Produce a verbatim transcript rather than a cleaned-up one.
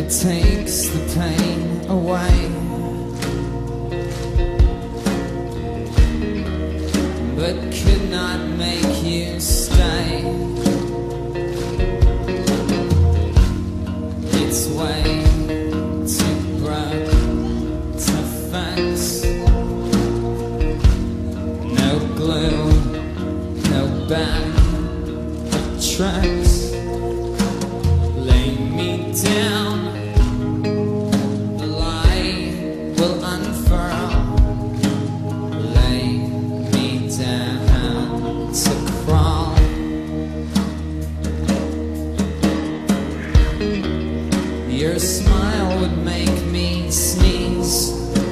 It takes the pain away, but could not make you stay. It's way too broke to fix. No glue, no band of tracks. Lay me down, the lie will unfurl. Lay me down to crawl. Your smile would make me sneeze.